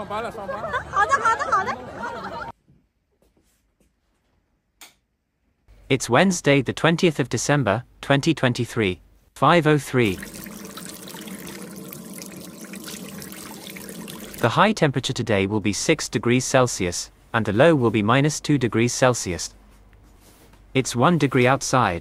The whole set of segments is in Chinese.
上班了，上班了。 好的，好的，好的。 It's Wednesday, the 20th of December, 2023, 5:03. The high temperature today will be 6 degrees Celsius, and the low will be -2 degrees Celsius. It's 1 degree outside.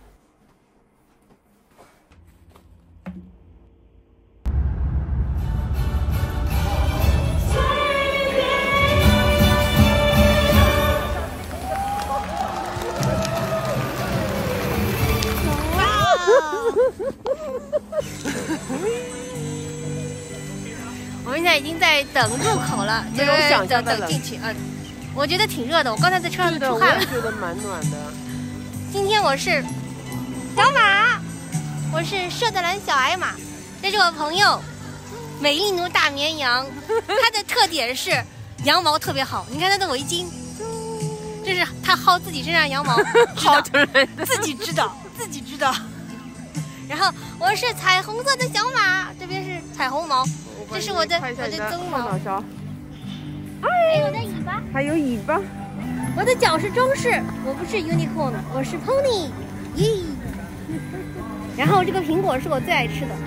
我们现在已经在等入口了，就是等进去。我觉得挺热的，我刚才在车上出汗了。 我也觉得蛮暖的。 今天我是小马，我是舍德兰小矮马，这是我朋友美丽奴大绵羊，它的特点是羊毛特别好。你看它的围巾，这是它薅自己身上羊毛， 薅出来的， 自己知道，自己知道。然后我是彩虹色的小马，这边是彩虹毛，这是我的鬃毛。还有我的尾巴， 还有尾巴。 我的脚是中式，我不是 unicorn， 我是 pony， 耶。然后这个苹果是我最爱吃的。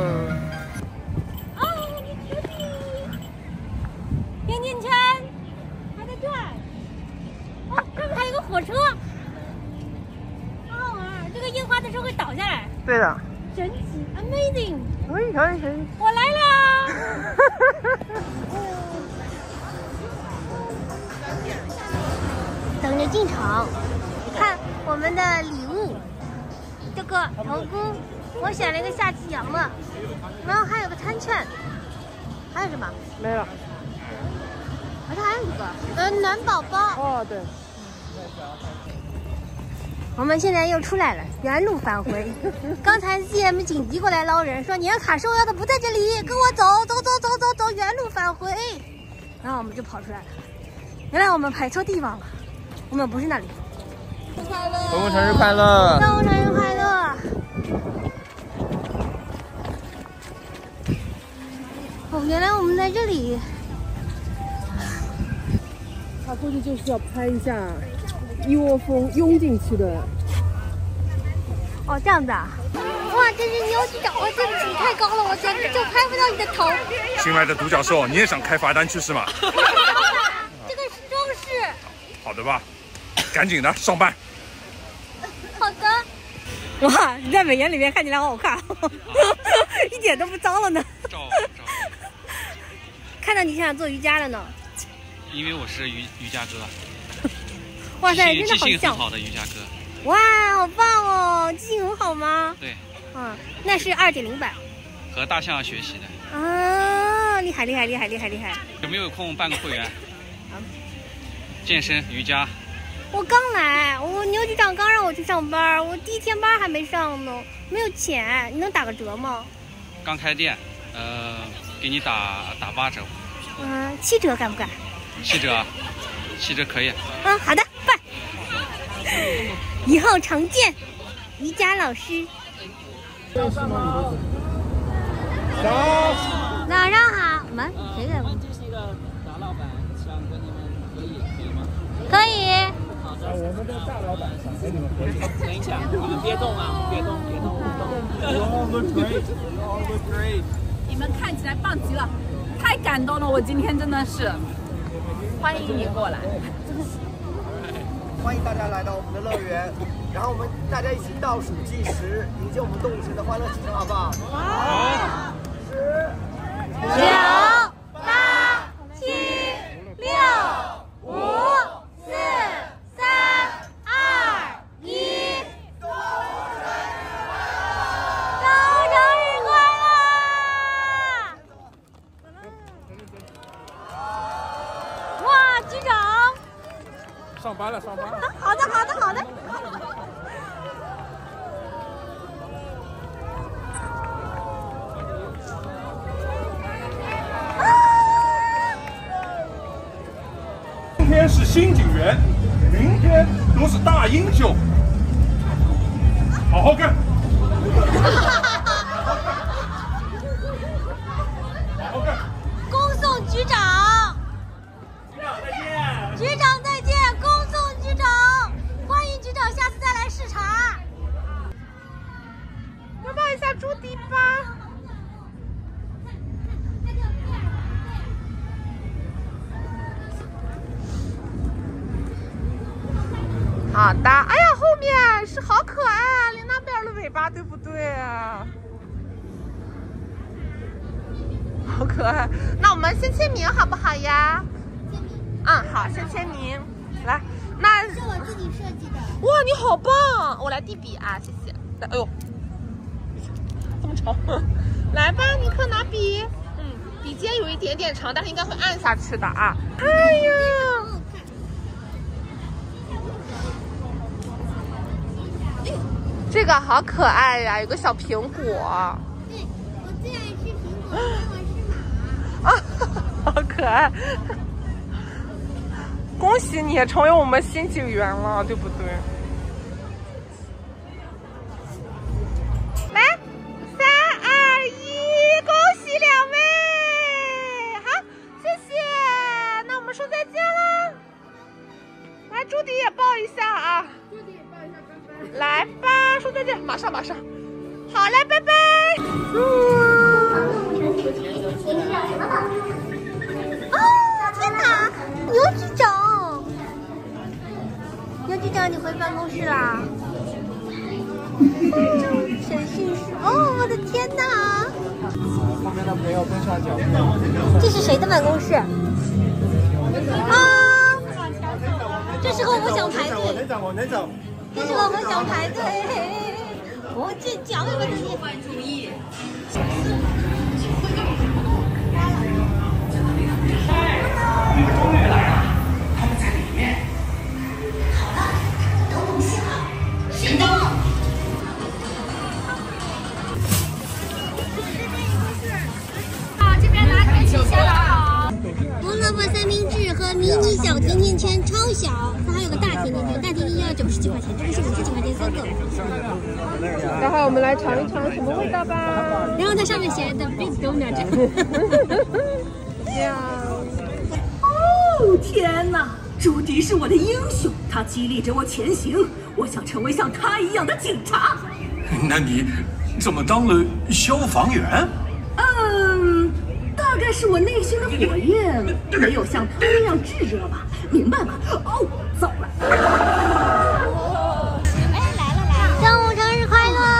哦，甜甜圈还在转。哦，这边还有个火车，好好玩。这个烟花的时候会倒下来。 对的。 神奇 ，amazing。我来了。等着进场，看我们的礼物，这个头菇，我选了一个夏季羊的，然后还有个餐券，还有什么？ 没了。 这还有一个，暖宝宝。 哦，对。 我们现在又出来了，原路返回。刚才 CM 紧急过来捞人，说年卡收要的不在这里，跟我走，原路返回。然后我们就跑出来了，原来我们排错地方了。我们不是那里。 公共生日快乐！ 公共生日快乐！哦，原来我们在这里。 他估计就是要拍一下一窝蜂拥进去的。 哦，这样子啊！哇，这是牛局长，我这举太高了，我简直就拍不到你的头。 亲爱的独角兽，你也想开罚单去是吗？ 这个是装饰。 好的吧。赶紧的上班。 好的。哇，你在美颜里面看起来好好看，一点都不脏了呢。 照。 看到你想做瑜伽了呢。 因为我是瑜伽哥。 哇塞，真的好像。 记性很好的瑜伽哥。 哇，好棒哦！记性很好吗？ 对。 那是2.0版。 和大象学习的。 啊，厉害！ 有没有空办个会员？健身、瑜伽。 我刚来，我牛局长刚让我去上班，我第一天班还没上呢，没有钱，你能打个折吗？ 刚开店，给你打8折。 7折干不干 ？7折可以。 好的，办。以后常见，瑜伽老师。早上好。我们谁在？ 这是一个大老板，希望跟你们可以吗？ 可以。 我们的大老板想跟你们合影。 等一下，你们别动啊，别动。You all look great. 你们看起来棒极了，太感动了，我今天真的是。欢迎你过来。 欢迎大家来到我们的乐园，然后我们大家一起倒数计时，迎接我们动物城的欢乐启程，好不好？好。10、9、8、7、6、5、4、3、2、1，动物生日快乐！哇，局长！ 上班了。 好的。 今天是新警员，明天都是大英雄，好好干。 恭送局长。 朱迪吧。好的，哎呀，后面是好可爱啊，琳娜贝尔的尾巴，对不对啊？好可爱。那我们先签名好不好呀？好，先签名。来，那是我自己设计的。 哇，你好棒！我来递笔啊，谢谢。来，哎呦，这么长。来吧，尼克拿笔。笔尖有一点点长，但是应该会按下去的啊。哎呀！这个好可爱呀，有个小苹果。 对，我最爱吃苹果，我是马。 好可爱！恭喜你成为我们新警员了，对不对？来，3、2、1，恭喜2位！好，谢谢。那我们说再见了。来，朱迪也抱一下啊！朱迪也抱一下，拜拜。来吧，说再见，马上。好嘞，拜拜。 天哪，牛局长！牛局长，你回办公室啦？审讯室。哦，我的天哪！ 后面的朋友跟上脚步。 这是谁的办公室？这时候我想排队。 我能走。 这时候我想排队。我这脚有个东西。 注意。 你们终于来了，他们在里面。好了，都动起了，行动！ 这边拿铁取消的好。 胡萝卜三明治和迷你小甜甜圈超小，它还有个大甜甜圈，大甜甜圈要99块钱，这个是50几块钱3个。 待会我们来尝一尝什么味道吧。 然后它上面写的 Big Donut。 哦天哪！朱迪是我的英雄，他激励着我前行。我想成为像他一样的警察。 那你怎么当了消防员？ 大概是我内心的火焰没有像他那样炙热吧，明白吗？哦，走了。 端午生日快乐！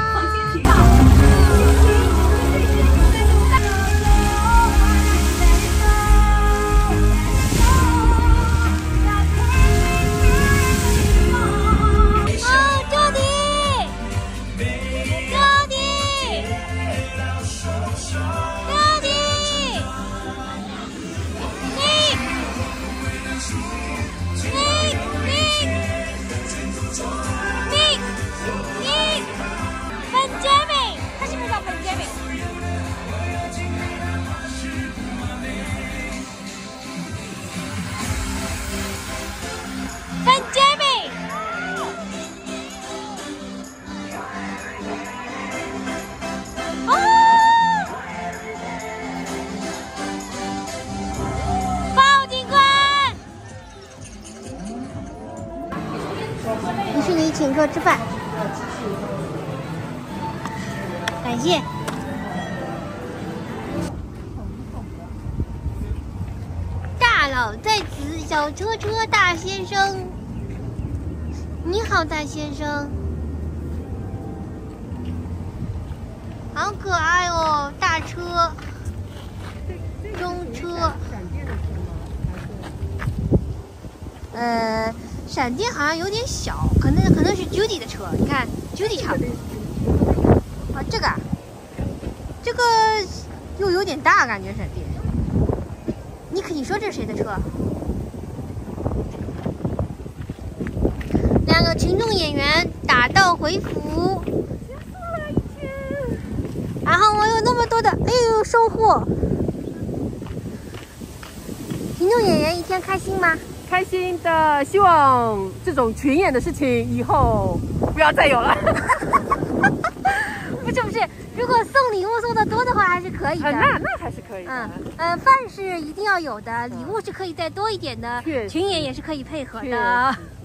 迪士尼请客吃饭，感谢。大佬在此，小车车大先生，你好，大先生，好可爱哦，大车、中车，闪电好像有点小，可能是 Judy 的车。你看 Judy 差不多。啊，这个又有点大，感觉闪电。你说这是谁的车？两个群众演员打道回府，然后我有那么多的收获。群众演员一天开心吗？ 开心的，希望这种群演的事情以后不要再有了。 不是，如果送礼物送的多的话，还是可以的。 那还是可以的。 饭是一定要有的，礼物是可以再多一点的，群演也是可以配合的。